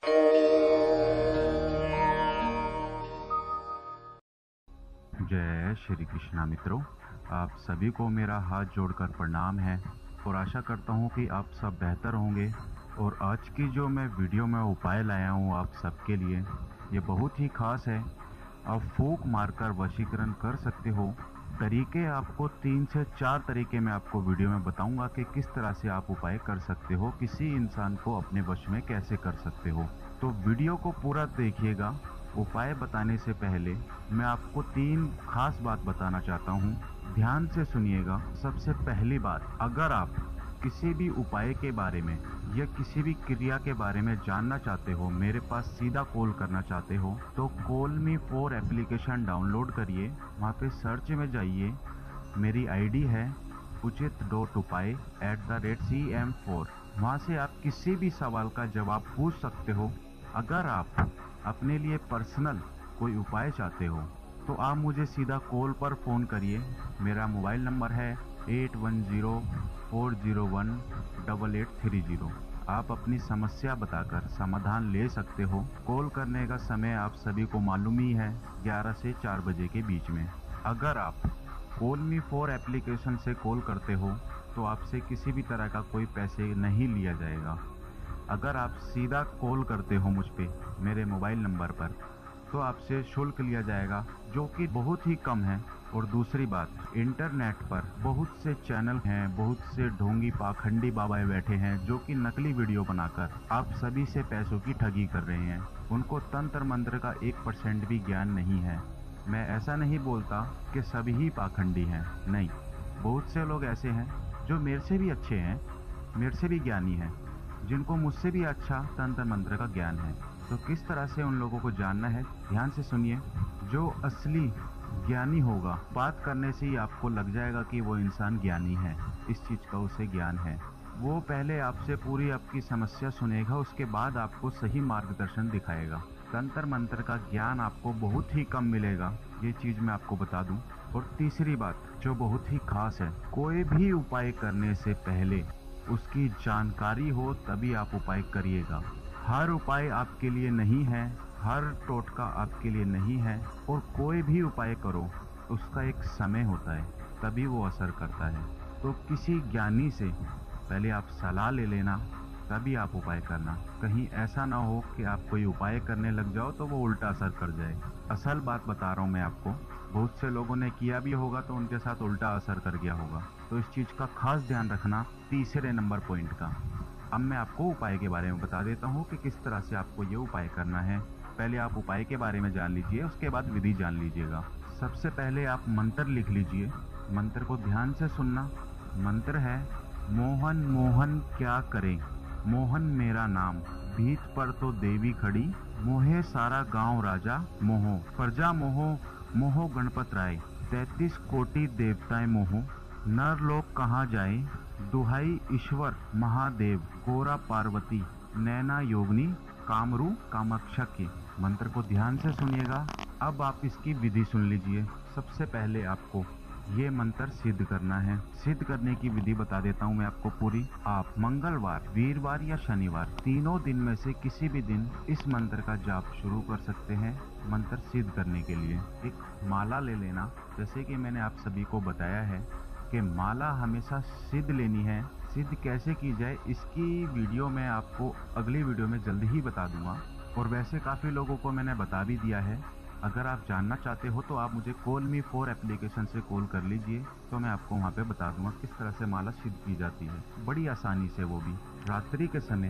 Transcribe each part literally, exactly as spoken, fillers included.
जय श्री कृष्णा मित्रों, आप सभी को मेरा हाथ जोड़कर प्रणाम है और आशा करता हूँ कि आप सब बेहतर होंगे। और आज की जो मैं वीडियो में उपाय लाया हूँ आप सबके लिए, ये बहुत ही खास है। आप फूंक मारकर वशीकरण कर सकते हो। तरीके आपको तीन से चार तरीके मैं आपको वीडियो में बताऊंगा कि किस तरह से आप उपाय कर सकते हो, किसी इंसान को अपने वश में कैसे कर सकते हो। तो वीडियो को पूरा देखिएगा। उपाय बताने से पहले मैं आपको तीन खास बात बताना चाहता हूँ, ध्यान से सुनिएगा। सबसे पहली बात, अगर आप किसी भी उपाय के बारे में या किसी भी क्रिया के बारे में जानना चाहते हो, मेरे पास सीधा कॉल करना चाहते हो, तो call me four application download करिए। वहाँ पे सर्च में जाइए, मेरी आईडी है उचित डॉट उपाय at the rate C M four. वहाँ से आप किसी भी सवाल का जवाब पूछ सकते हो। अगर आप अपने लिए पर्सनल कोई उपाय चाहते हो तो आप मुझे सीधा कॉल पर फ़ोन करिए। मेरा मोबाइल नंबर है eight one zero four zero one double eight three zero. आप अपनी समस्या बताकर समाधान ले सकते हो। कॉल करने का समय आप सभी को मालूम ही है, ग्यारह से चार बजे के बीच में। अगर आप कॉल मी फोर एप्लीकेशन से कॉल करते हो तो आपसे किसी भी तरह का कोई पैसे नहीं लिया जाएगा। अगर आप सीधा कॉल करते हो मुझ पे मेरे मोबाइल नंबर पर तो आपसे शुल्क लिया जाएगा, जो कि बहुत ही कम है। और दूसरी बात, इंटरनेट पर बहुत से चैनल हैं, बहुत से ढोंगी पाखंडी बाबा बैठे हैं जो कि नकली वीडियो बनाकर आप सभी से पैसों की ठगी कर रहे हैं। उनको तंत्र मंत्र का एक परसेंट भी ज्ञान नहीं है। मैं ऐसा नहीं बोलता कि सभी ही पाखंडी हैं, नहीं, बहुत से लोग ऐसे हैं जो मेरे से भी अच्छे हैं, मेरे से भी ज्ञानी हैं, जिनको मुझसे भी अच्छा तंत्र मंत्र का ज्ञान है। तो किस तरह से उन लोगों को जानना है, ध्यान से सुनिए। जो असली ज्ञानी होगा, बात करने से ही आपको लग जाएगा कि वो इंसान ज्ञानी है, इस चीज़ का उसे ज्ञान है। वो पहले आपसे पूरी आपकी समस्या सुनेगा, उसके बाद आपको सही मार्गदर्शन दिखाएगा। तंत्र मंत्र का ज्ञान आपको बहुत ही कम मिलेगा, ये चीज़ मैं आपको बता दूं। और तीसरी बात जो बहुत ही खास है, कोई भी उपाय करने से पहले उसकी जानकारी हो तभी आप उपाय करिएगा। हर उपाय आपके लिए नहीं है, हर टोटका आपके लिए नहीं है। और कोई भी उपाय करो उसका एक समय होता है, तभी वो असर करता है। तो किसी ज्ञानी से पहले आप सलाह ले लेना, तभी आप उपाय करना। कहीं ऐसा ना हो कि आप कोई उपाय करने लग जाओ तो वो उल्टा असर कर जाए। असल बात बता रहा हूँ मैं आपको, बहुत से लोगों ने किया भी होगा तो उनके साथ उल्टा असर कर गया होगा। तो इस चीज़ का खास ध्यान रखना। तीसरे नंबर पॉइंट का अब मैं आपको उपाय के बारे में बता देता हूँ कि किस तरह से आपको ये उपाय करना है। पहले आप उपाय के बारे में जान लीजिए, उसके बाद विधि जान लीजिएगा। सबसे पहले आप मंत्र लिख लीजिए। मंत्र को ध्यान से सुनना। मंत्र है, मोहन मोहन क्या करें, मोहन मेरा नाम, भीत पर तो देवी खड़ी, मोहे सारा गांव राजा, मोहो प्रजा मोहो, मोहो गणपत राय, तैतीस कोटि देवताएं मोहो, नर लोग कहाँ जाए, दुहाई ईश्वर महादेव, गोरा पार्वती, नैना योगनी, कामरू कामाक्षा के। मंत्र को ध्यान से सुनिएगा। अब आप इसकी विधि सुन लीजिए। सबसे पहले आपको ये मंत्र सिद्ध करना है। सिद्ध करने की विधि बता देता हूँ मैं आपको पूरी। आप मंगलवार, वीरवार या शनिवार, तीनों दिन में से किसी भी दिन इस मंत्र का जाप शुरू कर सकते हैं। मंत्र सिद्ध करने के लिए एक माला ले लेना। जैसे कि मैंने आप सभी को बताया है कि माला हमेशा सिद्ध लेनी है। सिद्ध कैसे की जाए इसकी वीडियो मैं आपको अगली वीडियो में जल्दी ही बता दूंगा। और वैसे काफ़ी लोगों को मैंने बता भी दिया है। अगर आप जानना चाहते हो तो आप मुझे कॉल मी फोर एप्लीकेशन से कॉल कर लीजिए, तो मैं आपको वहाँ पे बता दूंगा किस तरह से माला सिद्ध की जाती है, बड़ी आसानी से। वो भी रात्रि के समय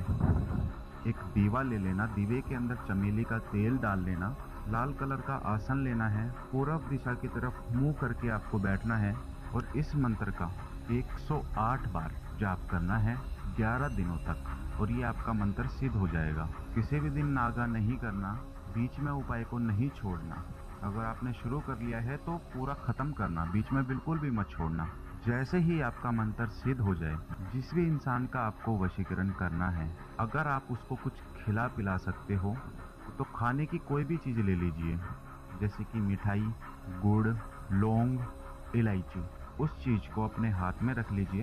एक दीवा ले लेना, दीवे के अंदर चमेली का तेल डाल लेना, लाल कलर का आसन लेना है, पूरब दिशा की तरफ मुंह करके आपको बैठना है और इस मंत्र का एक सौ आठ बार जाप करना है ग्यारह दिनों तक, और ये आपका मंत्र सिद्ध हो जाएगा। किसी भी दिन नागा नहीं करना, बीच में उपाय को नहीं छोड़ना। अगर आपने शुरू कर लिया है तो पूरा खत्म करना, बीच में बिल्कुल भी मत छोड़ना। जैसे ही आपका मंत्र सिद्ध हो जाए, जिस भी इंसान का आपको वशीकरण करना है, अगर आप उसको कुछ खिला पिला सकते हो तो खाने की कोई भी चीज़ ले लीजिए, जैसे कि मिठाई, गुड़, लौंग, इलायची। उस चीज़ को अपने हाथ में रख लीजिए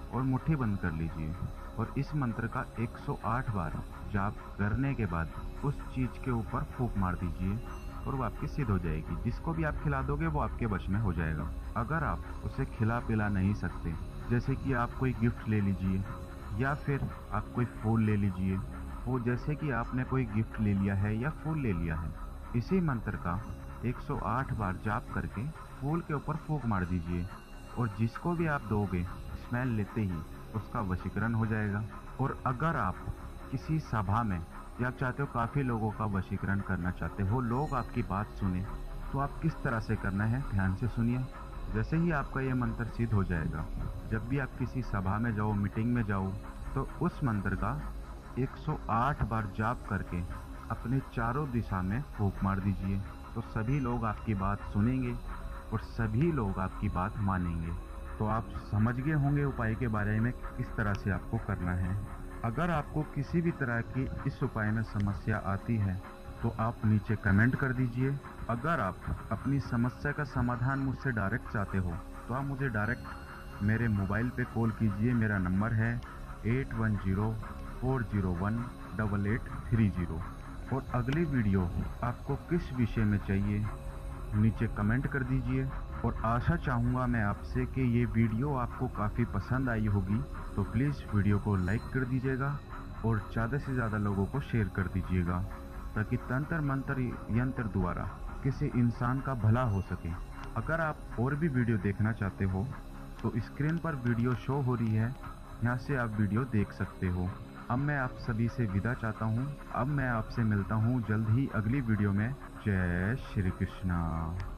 और मुट्ठी बंद कर लीजिए और इस मंत्र का एक सौ आठ बार जाप करने के बाद उस चीज़ के ऊपर फूंक मार दीजिए और वो आपकी सिद्ध हो जाएगी। जिसको भी आप खिला दोगे वो आपके वश में हो जाएगा। अगर आप उसे खिला पिला नहीं सकते, जैसे कि आप कोई गिफ्ट ले लीजिए या फिर आप कोई फूल ले लीजिए, वो जैसे कि आपने कोई गिफ्ट ले लिया है या फूल ले लिया है, इसी मंत्र का एक सौ आठ बार जाप करके फूल के ऊपर फूंक मार दीजिए और जिसको भी आप दोगे स्मेल लेते ही उसका वशीकरण हो जाएगा। और अगर आप किसी सभा में या आप चाहते हो काफ़ी लोगों का वशीकरण करना चाहते हो, लोग आपकी बात सुने, तो आप किस तरह से करना है ध्यान से सुनिए। जैसे ही आपका ये मंत्र सिद्ध हो जाएगा, जब भी आप किसी सभा में जाओ, मीटिंग में जाओ, तो उस मंत्र का एक सौ आठ बार जाप करके अपने चारों दिशा में फूंक मार दीजिए। तो सभी लोग आपकी बात सुनेंगे और सभी लोग आपकी बात मानेंगे। तो आप समझ गए होंगे उपाय के बारे में किस तरह से आपको करना है। अगर आपको किसी भी तरह की इस उपाय में समस्या आती है तो आप नीचे कमेंट कर दीजिए। अगर आप अपनी समस्या का समाधान मुझसे डायरेक्ट चाहते हो तो आप मुझे डायरेक्ट मेरे मोबाइल पे कॉल कीजिए। मेरा नंबर है eight one zero four zero one double eight three zero. और अगली वीडियो आपको किस विषय में चाहिए नीचे कमेंट कर दीजिए। और आशा चाहूँगा मैं आपसे कि ये वीडियो आपको काफ़ी पसंद आई होगी, तो प्लीज़ वीडियो को लाइक कर दीजिएगा और ज़्यादा से ज़्यादा लोगों को शेयर कर दीजिएगा, ताकि तंत्र मंत्र यंत्र द्वारा किसी इंसान का भला हो सके। अगर आप और भी वीडियो देखना चाहते हो तो स्क्रीन पर वीडियो शो हो रही है, यहाँ से आप वीडियो देख सकते हो। अब मैं आप सभी से विदा चाहता हूँ। अब मैं आपसे मिलता हूँ जल्द ही अगली वीडियो में। जय श्री कृष्णा।